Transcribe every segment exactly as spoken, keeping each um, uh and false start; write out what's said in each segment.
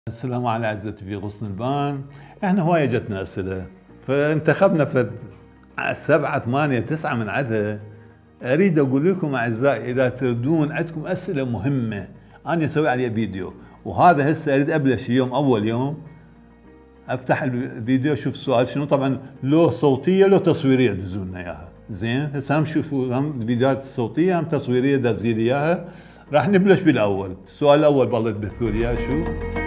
السلام على عزتي في غصن البان. احنا هوايه جتنا اسئله فانتخبنا فد سبعه ثمانيه تسعه من عدها. اريد اقول لكم اعزائي اذا تردون عندكم اسئله مهمه انا اسوي عليها فيديو، وهذا هسه اريد ابلش يوم اول يوم افتح الفيديو اشوف السؤال شنو. طبعا لو صوتيه لو تصويريه دزوا لنا اياها. زين هسه هم شوفوا هم فيديوهات صوتيه هم تصويريه دزوا لي اياها. راح نبلش بالاول. السؤال الاول بالله تبثوا لي اياه شو؟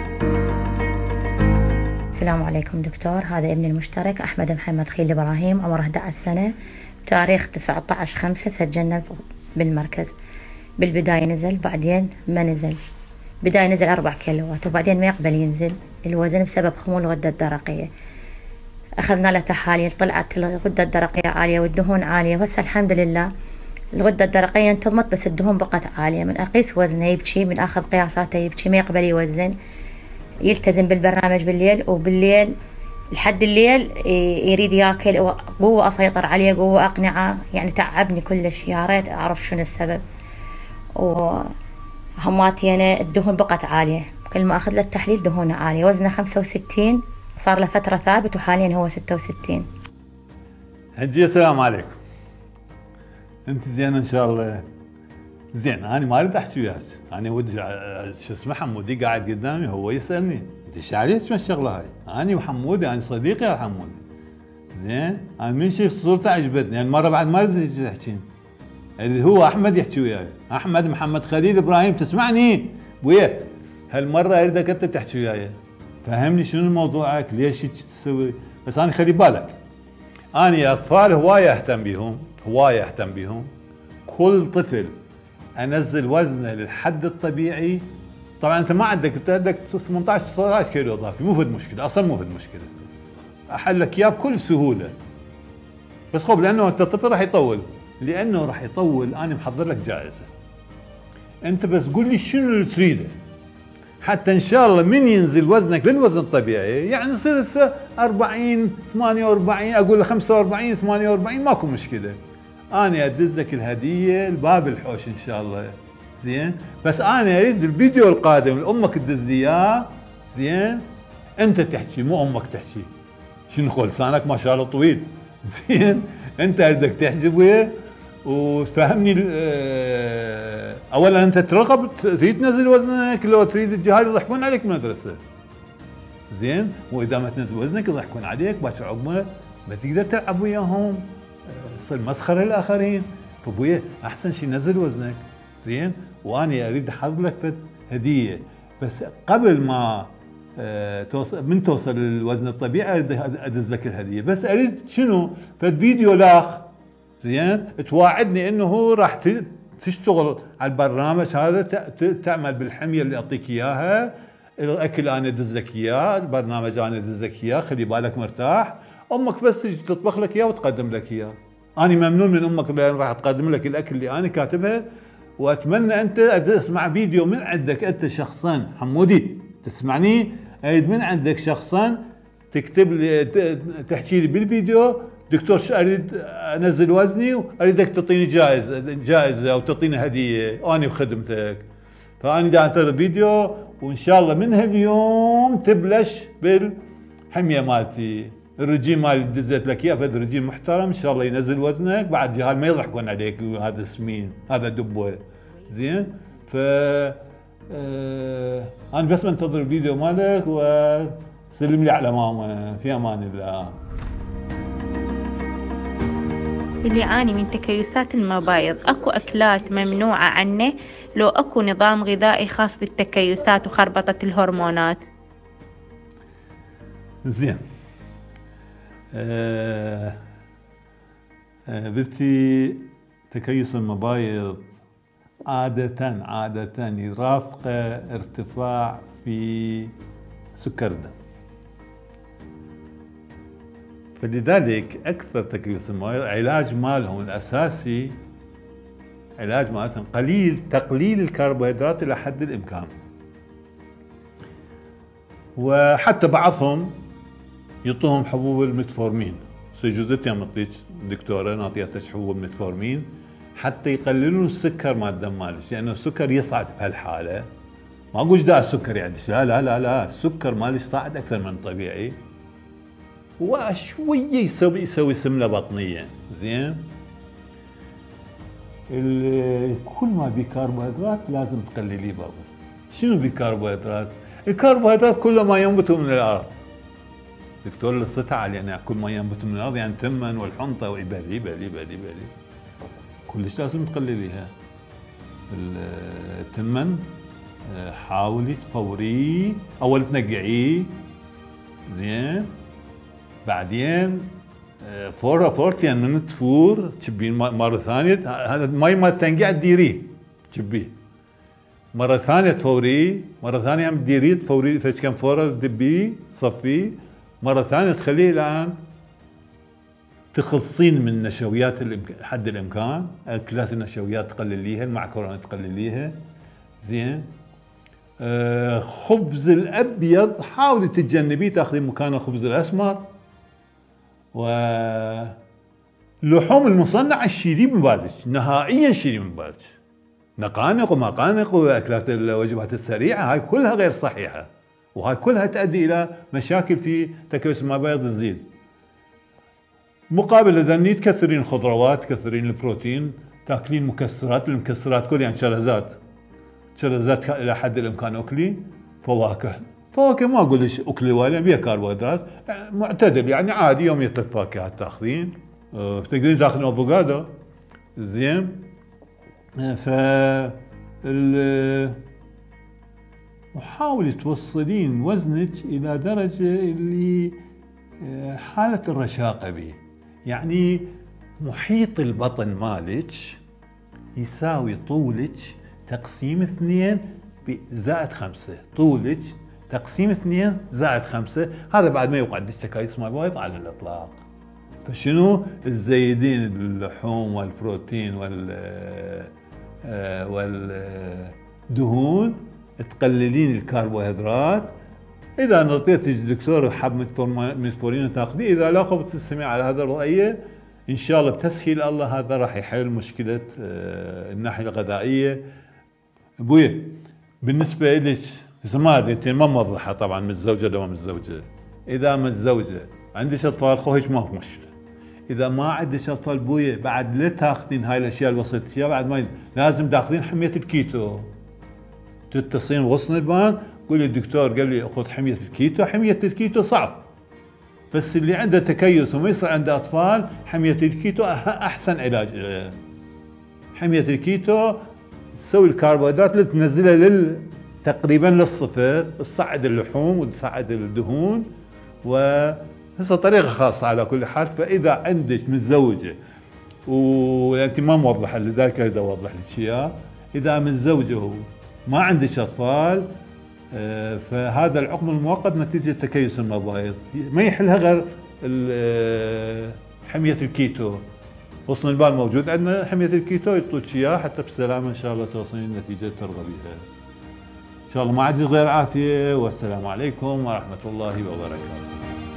السلام عليكم دكتور، هذا ابني المشترك أحمد محمد خليل إبراهيم، عمره أحد عشر سنة، بتاريخ تسعة عشر خمسة سجلنا بالمركز. بالبداية نزل بعدين ما نزل، بداية نزل أربع كيلوات وبعدين ما يقبل ينزل الوزن بسبب خمول الغدة الدرقية. أخذنا له تحاليل طلعت الغدة الدرقية عالية والدهون عالية، وهسه الحمد لله الغدة الدرقية انتظمت بس الدهون بقت عالية. من أقيس وزنه يبكي، من أخذ قياساته يبكي، ما يقبل يوزن. يلتزم بالبرنامج بالليل، وبالليل لحد الليل يريد ياكل، قوة أسيطر عليه، قوة أقنعه، يعني تعبني كلش. يا ريت أعرف شنو السبب. وهماتي أنا الدهون بقت عالية، كل ما أخذ له التحليل دهونه عالية. وزنه خمسة وستين، صار له فترة ثابت وحاليا هو ستة وستين. هجي السلام عليكم. انت زين ان شاء الله؟ زين انا ما اريد احكي وياك، انا ودي شو اسمه حمودي قاعد قدامي هو يسالني انت ايش عليك شو الشغله هاي؟ انا وحمودي انا صديقي يا حمودي. زين انا من شفت صورته عجبتني، يعني مره بعد ما اريد تحكين اللي هو احمد يحكي وياي. احمد محمد خليل ابراهيم تسمعني؟ ويا هالمره اريدك انت تحكي وياي، فهمني شنو موضوعك، ليش هيك تسوي. بس انا خلي بالك انا اطفال هوايه اهتم بيهم، هوايه اهتم بيهم. كل طفل انزل وزنه للحد الطبيعي. طبعا انت ما عندك، انت عندك ثمانية عشر تسعة عشر كيلو اضافي، مو فد مشكله، اصلا مو فد مشكله، احلك اياه بكل سهوله. بس خب لانه انت طفل راح يطول، لانه راح يطول انا محضر لك جائزه. انت بس قول لي شنو اللي تريده، حتى ان شاء الله من ينزل وزنك للوزن الطبيعي، يعني يصير هسه أربعين ثمانية وأربعين، اقول له خمسة وأربعين ثمانية وأربعين ماكو مشكله. انا ادز لك الهديه الباب الحوش ان شاء الله. زين بس انا اريد الفيديو القادم لامك تدز لي اياه. زين انت تحكي مو امك تحكي. شنو خل لسانك ما شاء الله طويل. زين انت اريدك تحكي وياه وتفهمني. اولا انت ترغب تريد تنزل وزنك، لو تريد الجهال يضحكون عليك بالمدرسه. زين واذا ما تنزل وزنك يضحكون عليك، باكر عقبه ما تقدر تلعب وياهم، تصير مسخره للاخرين. فابويا احسن شيء نزل وزنك. زين وانا اريد احضر لك هديه، بس قبل ما أه توصل من توصل للوزن الطبيعي اريد ادز لك الهديه. بس اريد شنو؟ فالفيديو لاخ. زين تواعدني انه هو راح تشتغل على البرنامج هذا، تعمل بالحميه اللي اعطيك اياها، الاكل انا ادز لك اياه، البرنامج انا ادز لك اياه، خلي بالك مرتاح. امك بس تجي تطبخ لك اياه وتقدم لك اياه. انا ممنون من امك لان راح تقدم لك الاكل اللي انا كاتبها، واتمنى انت اسمع فيديو من عندك انت شخصا. حمودي تسمعني؟ اريد من عندك شخصا تكتب لي تحكي لي بالفيديو دكتور اريد انزل وزني واريدك تعطيني جائزه جائزه او تعطيني هديه وانا بخدمتك. فانا دا انتظر فيديو، وان شاء الله من هاليوم تبلش بالحميه مالتي. الرجيم مالي دزت لك اياه فد رجيم محترم ان شاء الله ينزل وزنك، بعد جهال ما يضحكون عليك هذا سمين هذا دبوه. زين ف آه انا بس منتظر الفيديو مالك، وسلم لي على ماما في امان الله. اللي يعاني من تكيسات المبايض اكو اكلات ممنوعة عنه؟ لو اكو نظام غذائي خاص للتكيسات وخربطة الهرمونات؟ زين آه آه بنتي تكيس المبايض عادة عادة يرافقه ارتفاع في سكر الدم، فلذلك اكثر تكيس المبايض علاج مالهم الاساسي، علاج مالتهم قليل تقليل الكربوهيدرات الى حد الامكان. وحتى بعضهم يعطوهم حبوب الميتفورمين، سيجوزتي عم تعطيك دكتوره نعطيها حبوب الميتفورمين حتى يقللون السكر مال الدم مالك، لانه يعني السكر يصعد بهالحاله ما اقول داعي السكر يعني، لا لا لا لا، السكر مالي صاعد اكثر من طبيعي، وشويه يسوي يسوي سمنه بطنيه. زين، كل ما بكربوهيدرات لازم تقلليه بابا. شنو بكربوهيدرات؟ الكربوهيدرات كل ما ينبت من الارض. دكتور لصتها على يعني كل ما ينبت من الارض يعني تمن والحنطه وبلي بلي بلي بلي كلش لازم تقلليها. التمن حاولي تفوريه، اول تنقعيه زين، بعدين فورة فورتين من تفور تشبين مرة ثانية. هذا المي مال التنقيع تديريه تشبيه، مرة ثانية تفوريه، مرة ثانية هم تديريه تفوريه فيش كم فورة تدبيه تصفيه، مرة ثانية تخليه الآن تخلصين من نشويات حد الإمكان، أكلات النشويات تقلليها، المعكرونات تقلليها زين. آه خبز الأبيض حاولي تتجنبيه، تاخذين مكانه خبز الأسمر، ولحوم المصنعة شيلي من بالك نهائيا، شيلي من بالك نقانق ومقانق واكلات الوجبات السريعه، هاي كلها غير صحيحه، وهاي كلها تؤدي الى مشاكل في تكيس المبايض تزيد. مقابل اذا تكثرين الخضروات، تكثرين البروتين، تاكلين مكسرات، المكسرات كل يعني شرزات، شرزات الى حد الامكان اكلي، فواكه، فواكه ما اقول لك اكلي ولا بيها كربوهيدرات، معتدل يعني عادي، يوميا ثلاث فاكهات تاخذين، أه تقدرين تاخذين افوكادو زين. ف وحاولي توصلين وزنك الى درجه اللي حاله الرشاقه به، يعني محيط البطن مالك يساوي طولك تقسيم اثنين زائد خمسه، طولك تقسيم اثنين زائد خمسة، هذا بعد ما يوقع عندك تكيس مبايض على الإطلاق. فشنو الزايدين اللحوم والبروتين وال والدهون، تقللين الكربوهيدرات. إذا نطيت الدكتور حب متفورين تاخذيه، إذا لا خب تستمع على هذا الرؤية إن شاء الله بتسهيل الله هذا راح يحل مشكلة الناحية الغذائية. أبوي بالنسبة لك زمان انت ما موضحه طبعا متزوجه ولا ما متزوجه، اذا متزوجه عندك اطفال خو هيك ما في مشكله، اذا ما عندك اطفال بويه بعد لا تاخذين هاي الاشياء اللي وصلت اياها، بعد ما لازم تاخذين حميه الكيتو، تتصلين بغصن البان قولي الدكتور قال لي خذ حميه الكيتو. حميه الكيتو صعب، بس اللي عنده تكيس وما يصير عنده اطفال حميه الكيتو احسن علاج. حميه الكيتو تسوي الكربوهيدرات اللي تنزلها لل تقريبا للصفر، تصعد اللحوم وتصعد الدهون، وهسه طريقه خاصه على كل حال. فاذا عندك متزوجه وانت ما موضحه لذلك اريد اوضح لك اياه، اذا متزوجه وما عندك اطفال فهذا العقم المؤقت نتيجه تكيس المبايض ما يحلها غير حميه الكيتو. غصن البال موجود عندنا حميه الكيتو يعطوك اياه حتى بسلامه ان شاء الله توصلين النتيجه ترضى بها. إن شاء الله ما عندي غير عافية، والسلام عليكم ورحمة الله وبركاته.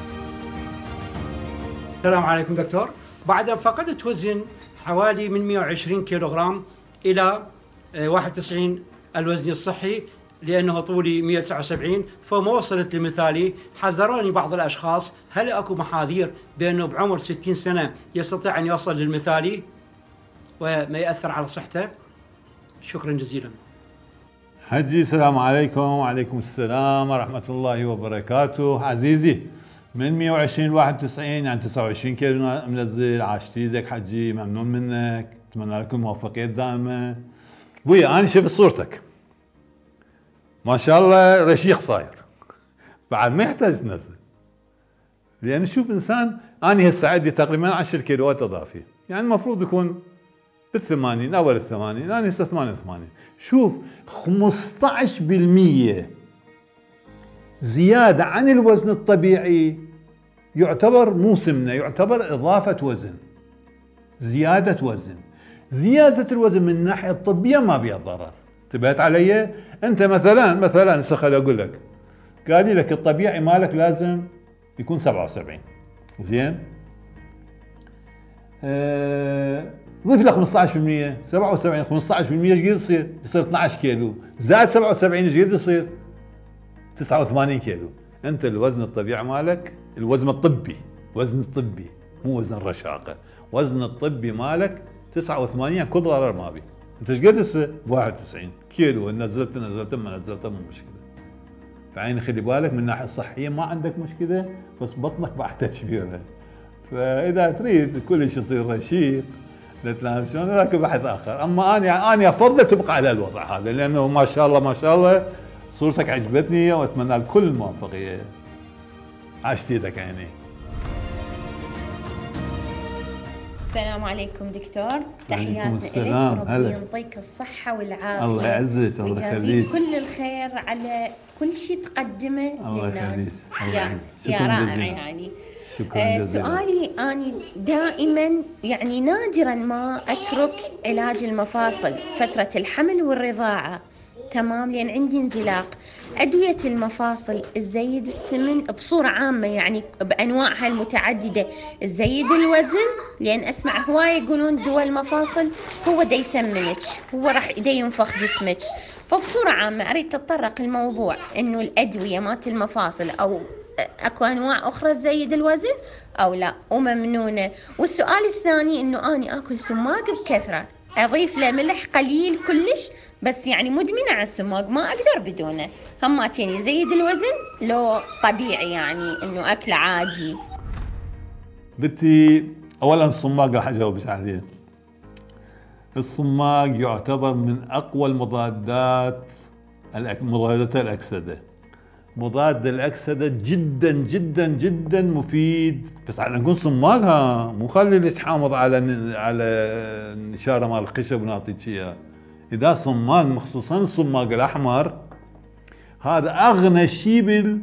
السلام عليكم دكتور. بعد أن فقدت وزن حوالي من مئة وعشرين كيلوغرام إلى واحد وتسعين الوزن الصحي، لأنه طولي مئة وتسعة وسبعين فما وصلت لمثالي، حذروني بعض الأشخاص هل أكو محاذير بأنه بعمر ستين سنة يستطيع أن يوصل للمثالي وما يأثر على صحته؟ شكرا جزيلا. حجي السلام عليكم. وعليكم السلام ورحمة الله وبركاته. عزيزي من مئة وعشرين ل واحد وتسعين يعني تسعة وعشرين كيلو منزل، عاشت ايدك حجي، ممنون منك، اتمنى لكم موفقيات دائمة. ابويا انا شفت صورتك ما شاء الله رشيق صاير، بعد ما يحتاج تنزل، لان شوف انسان انا هسه عندي تقريبا عشرة كيلوات اضافي، يعني المفروض يكون بالثمانين اول الثمانين، انا هسه ثمانية وثمانين، شوف خمسطعش بالمئة زيادة عن الوزن الطبيعي، يعتبر مو سمنة، يعتبر إضافة وزن، زيادة وزن. زيادة الوزن من الناحية الطبية ما بيها ضرر، انتبهت علي؟ أنت مثلا مثلا هسه خليني أقول لك، قال لي لك الطبيعي مالك لازم يكون سبعة وسبعين، زين؟ أه ضيف له خمسة عشر بالمئة، سبعة وسبعين خمسة عشر بالمئة ايش قد يصير؟ يصير اثني عشر كيلو، زائد سبعة وسبعين ايش قد يصير؟ تسعة وثمانين كيلو. انت الوزن الطبيعي مالك، الوزن الطبي، وزن الطبي مو وزن الرشاقه، وزن الطبي مالك تسعة وثمانين، كل ضرر ما بي. انت ايش قد هسه؟ واحد وتسعين كيلو، نزلت نزلت ما نزلت مو مشكله. فعين خلي بالك من الناحيه الصحيه ما عندك مشكله، بس بطنك بعدها كبيره. فاذا تريد كل شيء يصير رشيق تتناسون ذاك بحث اخر، اما انا انا افضل تبقى على الوضع هذا، لانه ما شاء الله ما شاء الله صورتك عجبتني واتمنى لكل الموفقيه. عشت يدك عيني. السلام عليكم دكتور، تحياتنا السلام. لك، ربي يعطيك الصحة والعافية، الله يعزك، الله يخليك، كل الخير على كل شيء تقدمه الله للناس. الله يا, يا رائع يعني. شكرا آه جزيلا. سؤالي أنا دائما يعني نادرا ما أترك علاج المفاصل فترة الحمل والرضاعة، تمام، لأن عندي انزلاق. أدوية المفاصل تزيد السمن بصورة عامة، يعني بأنواعها المتعددة، تزيد الوزن، لأن أسمع هواية يقولون دواء المفاصل هو دا يسمنك، هو راح دا ينفخ جسمك. فبصورة عامة أريد تتطرق الموضوع إنه الأدوية مات المفاصل أو أكو أنواع أخرى تزيد الوزن أو لا وممنونة. والسؤال الثاني إنه أنا أكل سماق بكثرة، أضيف له ملح قليل كلش، بس يعني مدمنة على السماق ما أقدر بدونه، هماتين يزيد الوزن لو طبيعي يعني إنه أكل عادي؟ بنتي أولا الصماق راح أجاوبك عليه. الصماق يعتبر من أقوى المضادات مضادات الأكسدة. مضاد الأكسدة جدا جدا جدا مفيد، بس على نكون صماق ها، مو خلي ليش حامض على على نشارة مال الخشب ونعطيك اياه. إذا صماق مخصوصا الصماق الأحمر هذا أغنى شيء بال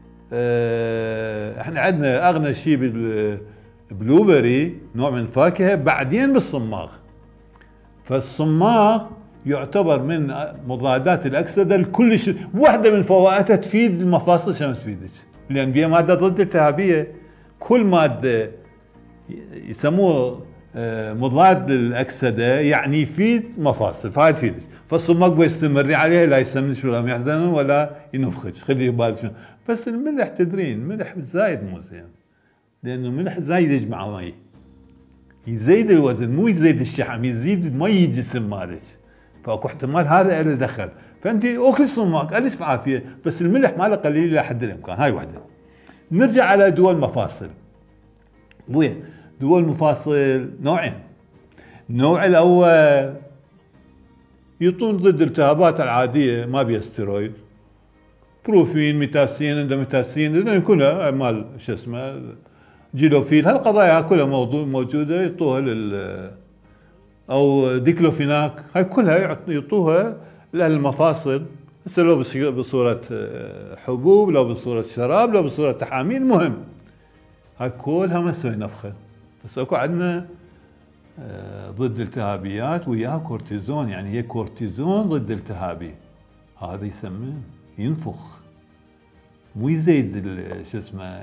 اه احنا عندنا أغنى شيء بالبلوبري نوع من الفاكهة، بعدين بالصماغ. فالصماغ يعتبر من مضادات الأكسدة الكلش، واحدة من فوائدها تفيد المفاصل. شلون تفيدك؟ لأن بيها مادة ضد التهابية. كل مادة يسموه مضاد للأكسدة يعني يفيد مفاصل، فهاي تفيدك. فالصماغ بيستمري عليها، لا يسمنك ولا يحزن ولا ينفخك، خلي بالك. بس الملح تدرين الملح زايد مو زين، لأنه الملح زايد يجمع مي، يزيد الوزن مو يزيد الشحم، يزيد مي الجسم مالك. فاكو احتمال هذا له دخل. فانت اكل صماق الف بعافيه، بس الملح ماله قليل الى حد الامكان. هاي وحده. نرجع على دواء المفاصل. بويا دواء المفاصل نوعين. النوع الاول يعطون ضد الالتهابات العاديه، ما بيها ستيرويد، بروفين، ميتاسين، اندوميتاسين، كلها مال شو اسمه جيلوفيل، هالقضايا كلها موضوع موجوده يعطوها لل او ديكلوفيناك، هاي كلها يعطوها للمفاصل، هسه لو بصوره حبوب، لو بصوره شراب، لو بصوره تحاميل، مهم هاي كلها ما تسوي نفخه. بس اكو عندنا ضد الالتهابيات وياها كورتيزون، يعني هي كورتيزون ضد التهابي، هذا يسمن ينفخ، مو يزيد شو اسمه،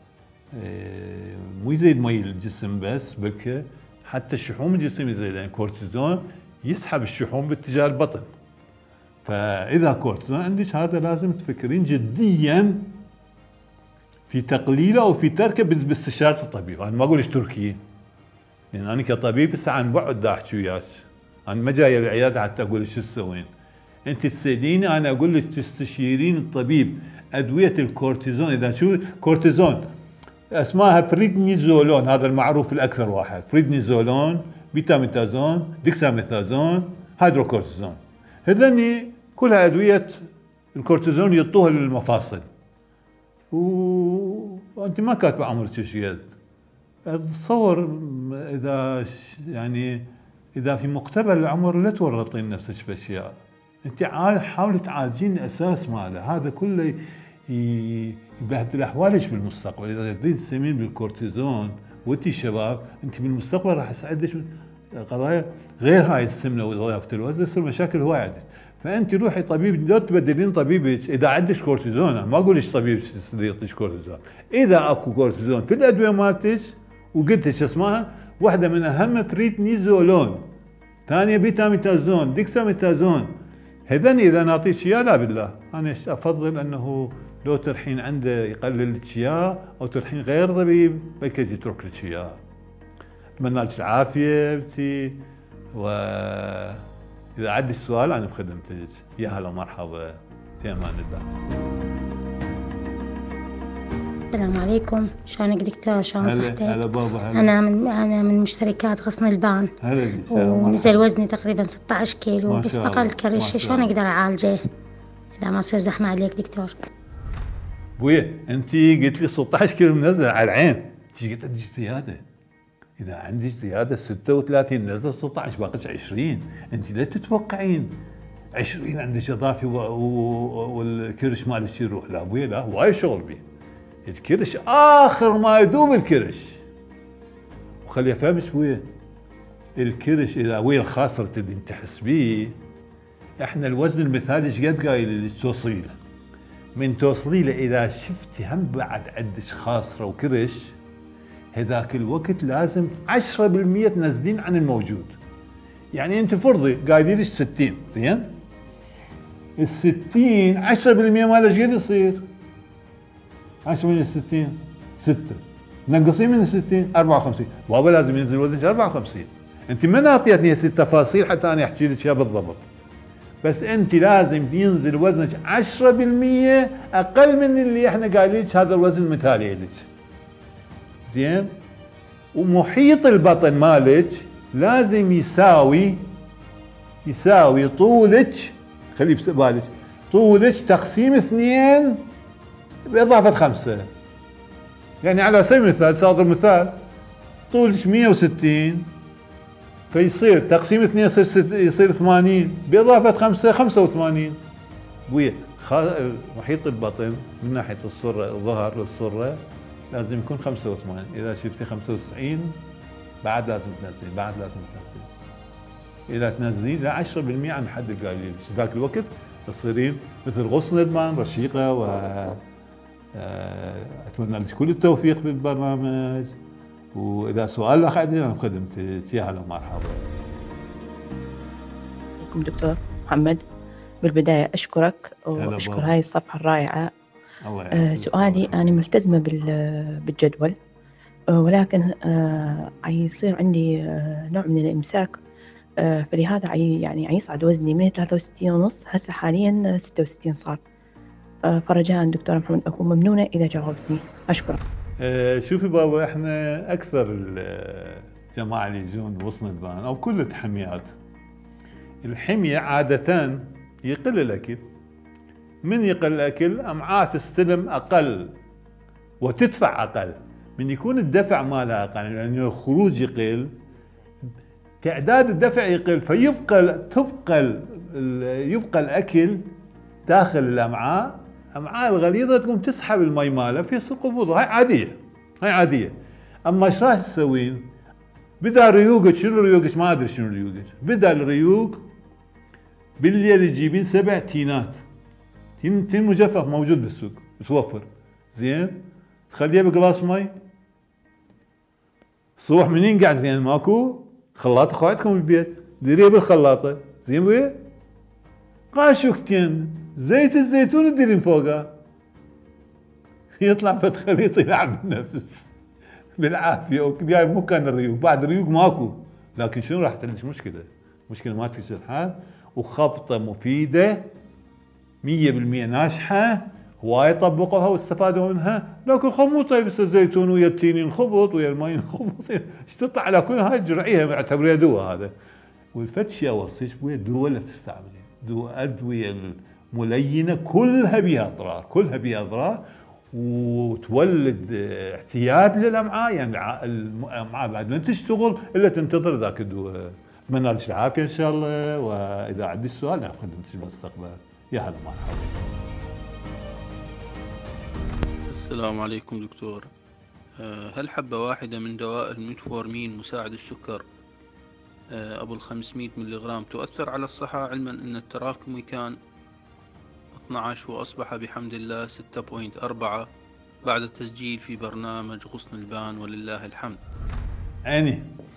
مو يزيد مي الجسم بس، بلكي حتى الشحوم الجسم يزيد، يعني كورتيزون يسحب الشحوم باتجاه البطن. فاذا كورتيزون عندك هذا لازم تفكرين جديا في تقليله او في تركه باستشاره الطبيب. انا ما اقول اشتركي، لان انا كطبيب هسه عن بعد دا احكي وياك، انا ما جاي العياده حتى اقول لك شو تسوين. انت تساليني انا اقول لك تستشيرين الطبيب. ادويه الكورتيزون، اذا شو كورتيزون اسمها بريدنيزولون، هذا المعروف الاكثر واحد، بريدنيزولون، بيتاميتازون، ديكساميثازون، هيدروكورتيزون، هذني كلها ادويه الكورتيزون يعطوها للمفاصل. وانت ما كاتبه عمرك شيء، تصور اذا يعني اذا في مقتبل العمر لا تورطين نفسك باشياء. انت حاولي تعالجين الاساس ماله، هذا كله يبهدل احوالك بالمستقبل. اذا تريد تسمين بالكورتيزون وانت شباب، انت بالمستقبل راح يساعدك قضايا غير هاي السمنه واضافه الوزن، يصير مشاكل هواي عندك. فانت روحي طبيب، لا تبدلين طبيبك اذا عندك كورتيزون. ما اقول لك طبيب يعطيك كورتيزون، اذا اكو كورتيزون في الادويه مالتك وقلت شو اسمها واحده من اهم بريدنيزولون، ثانيه بيتاميتازون، ديكساميتازون. هذن اذا نعطيه شيا لا بالله، انا افضل انه لو ترحين عنده يقلل لك اياه او ترحين غير طبيب بكيت يترك لك اياه. اتمنى لك العافيه بنتي، واذا عندك السؤال انا بخدمتك. يا هلا مرحبا، في امان الله. السلام عليكم، شلونك دكتور؟ شلون صحتك؟ هلا بابا. هلا. انا من انا من مشتركات غصن البان. هلا بك. ونزل وزني تقريبا ستة عشر كيلو، بس بقى الكرش شلون اقدر اعالجه اذا ما يصير زحمه عليك دكتور؟ بويا انت قلت لي ستة عشر كيلو منزل على العين، انت قلت عندك زياده. اذا عندك زياده ستة وثلاثين نزل ستة عشر باقي عشرين، انت لا تتوقعين عشرين عندك اضافي والكرش مالك يروح. لا بويا لا، وايد شغل بيه. الكرش اخر ما يدوم الكرش. وخلي افهمش بويا، الكرش اذا ويا الخاصره اللي انت تحس بيه، احنا الوزن المثالي ايش قد قايل لك توصيله؟ من توصلي اذا شفتي هم بعد عندك خاصره وكرش، هذاك الوقت لازم عشرة بالمئة تنزلين عن الموجود. يعني انت فرضي قايلين لك ستين، زين؟ ال ستين عشرة بالمئة ماله ايش قد يصير؟ عشرة من ستين ستة، نقصين من ستين أربعة وخمسين. بابا لازم ينزل وزنك أربعة وخمسين. انت ما نعطيتني هسه التفاصيل حتى انا احكي لك اياها بالضبط، بس انت لازم ينزل وزنك عشرة بالمئة اقل من اللي احنا قايلين لك هذا الوزن المثالي لك. زين؟ ومحيط البطن مالك لازم يساوي يساوي طولك، خليه ببالك، طولك تقسيم اثنين بإضافة خمسة. يعني على سبيل المثال، صادر مثال، طولك مئة وستين فيصير تقسيم اثنين يصير يصير ثمانين بإضافة خمسة خمسة وثمانين. ويا محيط البطن من ناحية السرة، الظهر للسرة لازم يكون خمسة وثمانين. إذا شفتي خمسة وتسعين بعد لازم تنزلين، بعد لازم تنزلين. إذا تنزلين ل عشرة بالمئة عن حد القايلين، بذاك الوقت تصيرين مثل غصن البان رشيقة. و أتمنى لك كل التوفيق في البرنامج، وإذا سؤال الأخ عندي أنا بخدمتك. يا هلا مرحبا. عليكم دكتور محمد. بالبداية أشكرك وأشكر هاي الصفحة الرائعة. الله آه سؤالي، أنا ملتزمة بالجدول، آه ولكن آه يصير عندي آه نوع من الإمساك، آه فلهذا عي يعني يصعد وزني من ثلاثة وستين ونص، هسه حاليا ستة وستين صار. آه فرجاء دكتور محمد أكون ممنونة إذا جاوبتني. أشكرك. آه شوفي بابا، احنا أكثر الجماعة اللي يجون بوصن البان أو كل التحميات، الحمية عادة يقل الأكل. من يقل الأكل أمعاء تستلم أقل وتدفع أقل. من يكون الدفع مالها أقل، لأن يعني الخروج يقل، تعداد الدفع يقل، فيبقى تبقى يبقى الأكل داخل الأمعاء. أمعاء الغليظة تقوم تسحب المي مالها في القبض. هاي عادية، هاي عادية. أما إيش راح تسوين؟ بدأ ريوقك، شنو ريوقك؟ ما أدري شنو ريوقك. بدأ الريوق بالليل يجيبين سبع تينات، تين تين مجفف موجود بالسوق متوفر، زين؟ تخليه بقلاص مي، صبح من ينقع، زين؟ ماكو خلاطة خو عندكم البيت، ديريه بالخلاطة، زين ويا؟ قاشوكتين زيت الزيتون تديرين فوقها، يطلع فد خليط يلعب بالنفس بالعافية. وجاي مو كان الريوق، بعد الريوق ماكو، لكن شنو راح تحلش مشكلة؟ مشكلة ما تكسر الحال. وخبطة مفيدة مية بالمية ناجحة، هواي طبقوها واستفادوا منها. لكن خمو طيب الزيتون ويا التين ينخبط ويا الماء ينخبط، ايش تطلع على كل هاي جرعيها اعتبريها دواء هذا. والفد شيء اوصيك بويا دواء لا تستعملين، دواء ادوية الملينة كلها بها اضرار، كلها بها اضرار، وتولد اعتياد للامعاء. يعني الامعاء بعد ما تشتغل الا تنتظر ذاك الدواء. اتمنى لك العافيه ان شاء الله، واذا عندي السؤال انا خدمتك بالمستقبل. يا هلا مرحبا. السلام عليكم دكتور. هل حبة واحدة من دواء الميتفورمين مساعد السكر ابو الخمسمئة ملغرام تؤثر على الصحة، علما ان التراكمي كان اثني عشر واصبح بحمد الله ستة فاصلة أربعة بعد التسجيل في برنامج غصن البان ولله الحمد؟ عيني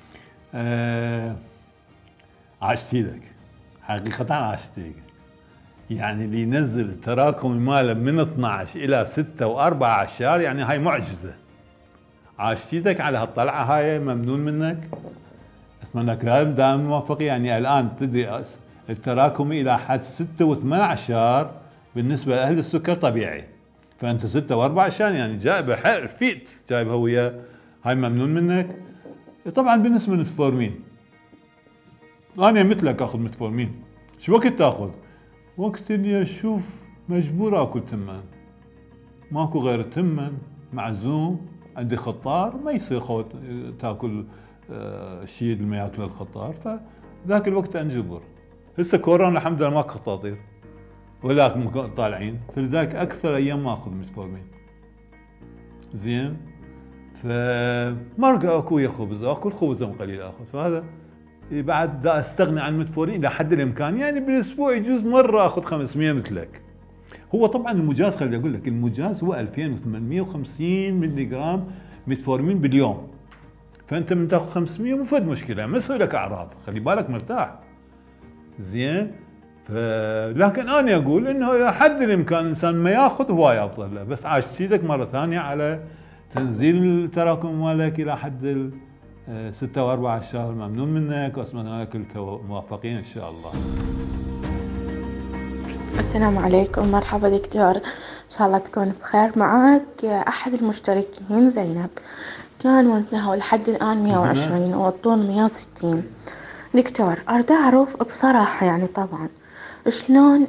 آه عاشت ايدك، حقيقة عاشت ايدك. يعني اللي ينزل التراكمي ماله من اثنعش الى ستة واربعة عشر يعني هاي معجزة. عاشت ايدك على هالطلعة هاي، ممنون منك. اتمنى لك دائما موفقين. يعني الان تدري التراكمي الى حد ستة وثمانية عشر بالنسبة لاهل السكر طبيعي، فانت ستة واربعة عشر يعني جايبه حيل فيت، جايبها ويا هاي، ممنون منك. طبعا بالنسبة للمتفورمين، انا مثلك اخذ متفورمين. شو وقت تاخذ؟ وقت اللي اشوف مجبور اكل تمن، ماكو غير تمن، معزوم، عندي خطار، ما يصير خوت تاكل الشيء اللي ما ياكله الخطار، فذاك الوقت انجبر. هسه كورونا الحمد لله ماكو خطاطير ولا طالعين، فلذلك اكثر ايام ما اخذ متفورمين. زين، فما اكو ويا الخبز، اكل خبز قليل اخذ، فهذا بعد دا استغني عن المتفورين الى حد الامكان. يعني بالاسبوع يجوز مره اخذ خمسمية مثلك. هو طبعا المجاز، خليني اقول لك المجاز هو ألفين وثمانمية وخمسين ملي جرام متفورمين باليوم، فانت من تاخذ خمسمية مو فد مشكله، ما يصير لك اعراض، خلي بالك مرتاح. زين، ف لكن انا اقول انه الى حد الامكان الانسان ما ياخذ هواي افضل له. بس عاشت سيدك مره ثانيه على تنزيل التراكم مالك الى حد ستة واربعة عشر، ممنون منك، واتمنى لك الموفقين ان شاء الله. السلام عليكم، مرحبا دكتور، ان شاء الله تكون بخير. معك احد المشتركين زينب، كان وزنها لحد الان مية وعشرين والطول مية وستين. دكتور اريد اعرف بصراحة يعني طبعا شلون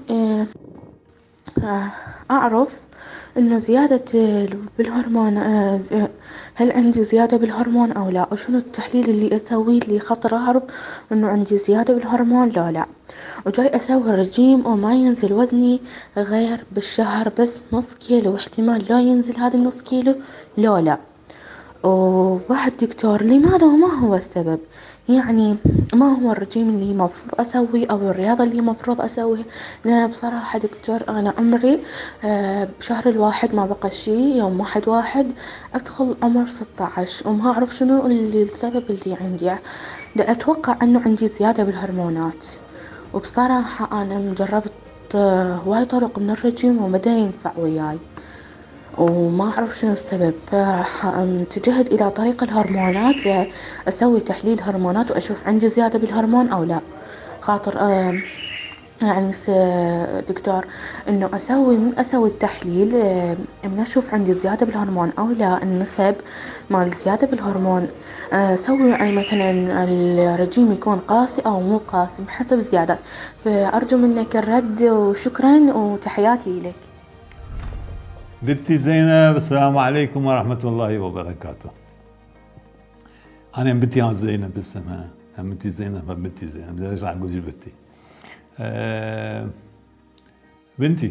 اعرف انه زيادة بالهرمون، هل عندي زيادة بالهرمون او لا، وشنو التحليل اللي اسويه اللي خاطر اعرف انه عندي زيادة بالهرمون لو لا. وجاي اسوي رجيم وما ينزل وزني غير بالشهر بس نص كيلو، واحتمال لا ينزل هذا النص كيلو لو لا. وواحد دكتور لماذا وما هو السبب؟ يعني ما هو الرجيم اللي مفروض اسويه او الرياضة اللي مفروض اسويها؟ لان بصراحة دكتور انا عمري آه بشهر الواحد ما بقى شي، يوم واحد واحد ادخل عمر ستة عشر، وما اعرف شنو اللي السبب اللي عندي. دا اتوقع انه عندي زيادة بالهرمونات، وبصراحة انا مجربت آه هواي طرق من الرجيم ومدا ينفع وياي، وما أعرف شنو السبب. فاتجهت إلى طريق الهرمونات، أسوي تحليل هرمونات وأشوف عندي زيادة بالهرمون أو لا. خاطر آه يعني دكتور إنه أسوي من أسوي التحليل آه من أشوف عندي زيادة بالهرمون أو لا، النسب مال زيادة بالهرمون أسوي يعني مثلا الرجيم يكون قاسي أو مو قاسي بحسب زيادة. فأرجو منك الرد، وشكرا وتحياتي لك. بنتي زينب، السلام عليكم ورحمة الله وبركاته. أنا بنتي زينب بالسماء، بنتي زينب بنتي زينب، ليش راح أقول بنتي؟ أه بنتي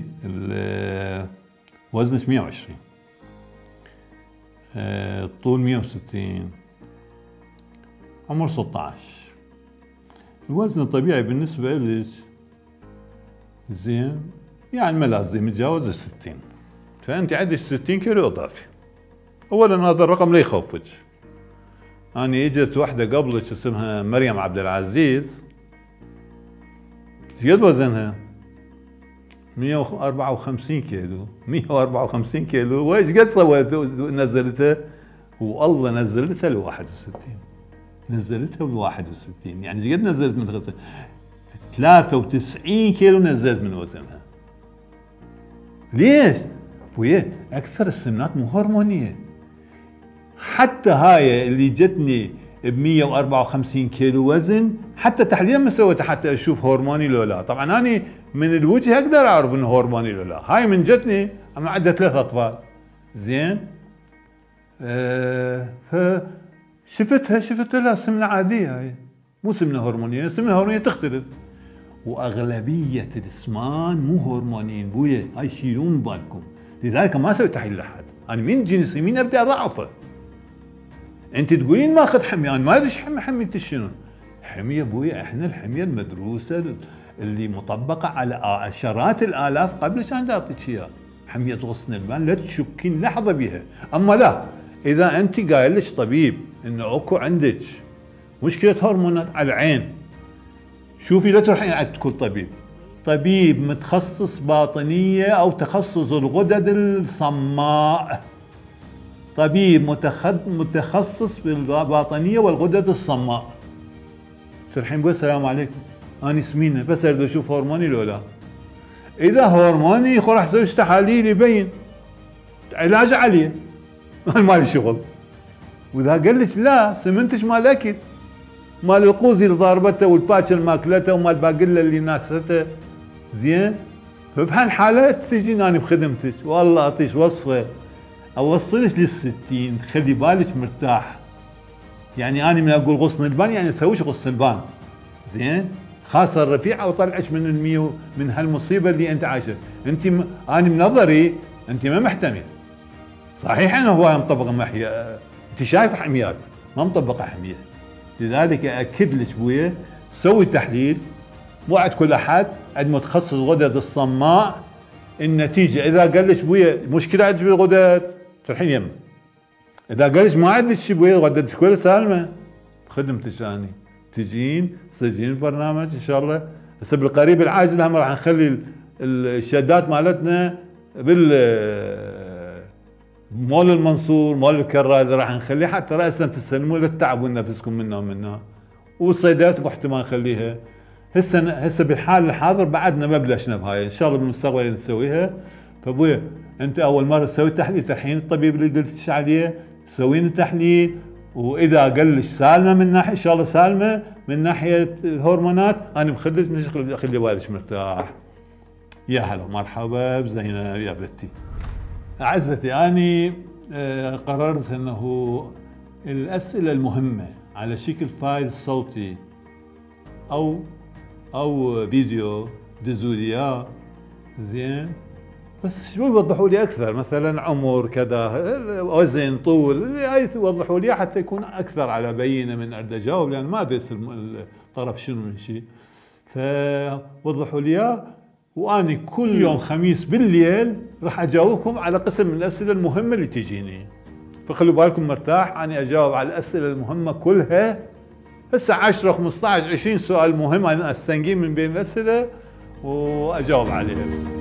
وزنش مية وعشرين، أه طول مية وستين، عمر ستة عشر. الوزن الطبيعي بالنسبة لك زين، يعني ما لازم يتجاوز الستين، فأنت عندك ستين كيلو إضافي. أولاً هذا الرقم لا يخوفك. أنا إجت واحدة قبلك اسمها مريم عبد العزيز، زياد وزنها مية وأربعة وخمسين كيلو، مية وأربعة وخمسين كيلو، وإيش قد سوت نزلتها؟ والله نزلتها ل واحد وستين، نزلتها ل واحد وستين، يعني ايش قد نزلت من وزنها؟ ثلاثة وتسعين كيلو نزلت من وزنها. ليش؟ وياه اكثر السمنات مو هرمونيه. حتى هاي اللي جتني ب مية وأربعة وخمسين كيلو وزن، حتى تحليل ما سويته حتى اشوف هرموني لو لا. طبعا انا من الوجه اقدر اعرف انه هرموني لو لا. هاي من جتني اما عندها ثلاث اطفال، زين، آه فشفتها شفت لها سمنه عاديه، هاي مو سمنه هرمونيه، سمنه هرمونيه تختلف. واغلبيه الاسمان مو هرمونيين بويا، هاي شيلون بالكم. لذلك ما اسوي تحليل لحد. انا من جنسي مين ابدا اضعفه؟ انت تقولين ما اخذ حميه، انا ما ادري ايش حميه، حميه شنو؟ حميه بويا احنا الحميه المدروسه اللي مطبقه على عشرات الالاف قبل كان اعطيك اياها، حميه غصن البان لا تشكين لحظه بها. اما لا، اذا انت قايل لك طبيب انه اكو عندك مشكله هرمونات على العين. شوفي لا تروحين عند كل طبيب، طبيب متخصص باطنيه او تخصص الغدد الصماء، طبيب متخصص بالباطنيه والغدد الصماء. تروحين بقول السلام عليكم انا سمينه بس اريد اشوف هرموني لو لا. اذا هرموني خو راح اسوي تحاليل يبين علاج عليه انا مالي شغل. واذا قال لك لا سمنتش مال اكل، مال القوزي اللي ضاربته والباكر اللي ماكلته ومال باقله اللي ناسته، زين؟ فبهالحاله تجين انا بخدمتك والله اعطيك وصفه اوصلك للستين، خلي بالك مرتاح. يعني انا من اقول غصن البان يعني اسويش غصن البان، زين؟ خاصه الرفيعه وطلعك من الميو من هالمصيبه اللي انت عايشه، انت م... انا من نظري انت ما محتمل. صحيح انه هو مطبق محيا، انت شايف حميات ما مطبقه حميه. لذلك اكد لك بويا سوي تحليل مو عند كل احد، عند متخصص غدد الصماء. النتيجه اذا قال لك بويا مشكله عندك بالغدد تروحين يم. اذا قال لك ما عندك شيء بويا غدتك كلها سالمه خدمتك اني تجين تسجلين البرنامج ان شاء الله. هسه بالقريب العاجل هم راح نخلي الشهادات مالتنا بال مول المنصور مول الكراد راح نخليه حتى راسا تستلموا لا تتعبوا نفسكم منها ومنها، والصيدليات احتمال نخليها. هسه هسه بالحال الحاضر بعدنا ما بلشنا بهاي، ان شاء الله بالمستقبل نسويها. فابويا انت اول مره تسوي تحليل، الحين الطبيب اللي قلت عليه سوين التحليل، واذا قال لك سالمه من ناحيه ان شاء الله سالمه من ناحيه الهرمونات انا بخليك من خلي بالك مرتاح. يا هلا مرحبا بزينب يا بنتي. أعزتي أنا قررت أنه الأسئلة المهمة على شكل فايل صوتي أو أو فيديو دزوليا، زين؟ بس شو يوضحوا لي أكثر، مثلا عمر كذا وزن طول، هاي توضحوا لي حتى يكون أكثر على بينة من أريد أجاوب، لأن ما أدري الطرف شنو من شيء. فوضحوا لي، وأنا كل يوم خميس بالليل راح أجاوبكم على قسم من الأسئلة المهمة اللي تجيني. فخلوا بالكم مرتاح، أنا أجاوب على الأسئلة المهمة كلها. هسه عشرة خمسطعش عشرين سؤال مهم أنا أستنقيه من بين الأسئلة وأجاوب عليها.